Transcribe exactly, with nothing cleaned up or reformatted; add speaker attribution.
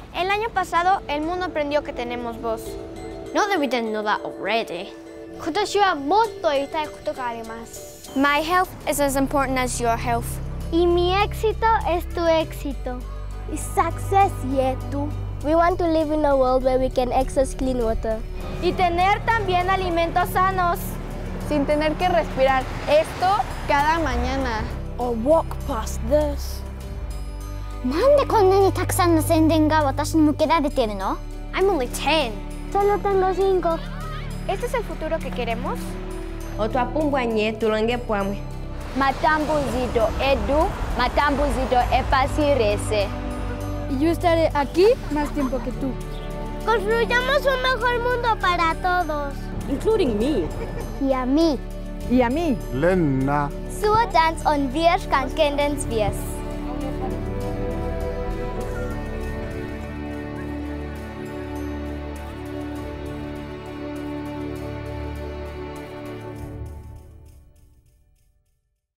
Speaker 1: El año pasado, el mundo aprendió que tenemos voz. Not that we didn't know that already. 今年はもっと言いたいことがあります。My health is as important as your health. Y mi éxito es tu éxito.
Speaker 2: Y success yetu. We want to live in a world where we can access clean water.
Speaker 1: Y tener también alimentos sanos.
Speaker 3: Sin tener que respirar esto cada mañana.
Speaker 2: Or walk past this.
Speaker 4: なんでこんなにたくさんの宣伝が私に向けられているの？
Speaker 1: I'm only ten.
Speaker 2: Solo tengo cinco.
Speaker 1: ¿Este es el futuro que queremos?
Speaker 5: Otwapumbwanye tulonge pwamwe.
Speaker 2: Matambuzido edu, matambuzido epasirese.
Speaker 6: Y yo estaré aquí más tiempo que tú.
Speaker 2: Construyamos un mejor mundo para todos.
Speaker 5: Including me.
Speaker 2: Y a mí.
Speaker 6: Y a mí.
Speaker 7: Lenna.
Speaker 2: So dance on wir kan kendens wies.